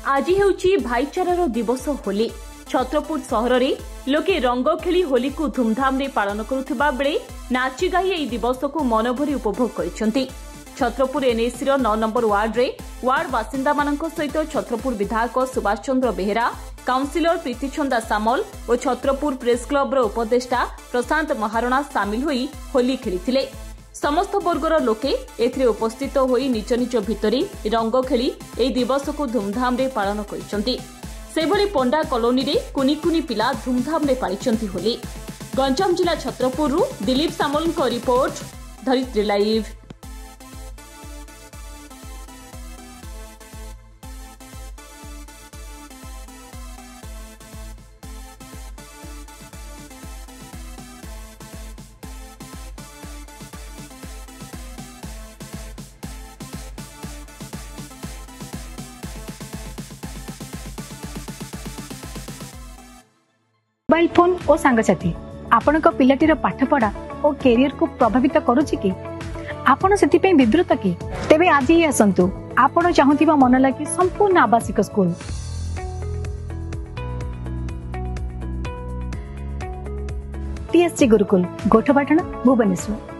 आज हेउची भाईचारार दिवस होली। छत्रपुर सहर में लोके रंग खेली होली को धूमधाम रे पालन करुथिबा बेले नाची गाई एई दिवस को मनभरी उपभोग करिसेंती। छत्रपुर एनएसी 9 नंबर वार्ड रे वार्ड बासिंदा मानक सहित छत्रपुर विधायक सुभाष चंद्र बेहेरा, काउंसिलर प्रीतिचंदा सामल और छत्रपुर प्रेस क्लब रो उपदेष्टा प्रशांत महारणा सामिल होई होली खेलिथिले। समस्त वर्गर लोके एथिरे उपस्थित होई निज निज भितरी रंग खेली एई दिवस को धूमधाम रे पालन करिसेंती। सेभली पंडा कॉलोनी रे कुनी कुनी पिला धूमधाम रे पालिचंती होली। गंजाम जिला छत्रपुर दिलीप सामल को report, Dharitri live. Mobile phone और सांगसाथी आपण पिलाटीर पाठपढ़ा और कैरियर को प्रभावित करुछि कि आपण सेति पे विद्रुत कि तेबे आज ही आसंतु आपण चाहुथिबा मन लागी संपूर्ण आवासिक स्कूल टीएससी गुरुकुल गोठपाटण भुवनेश्वर।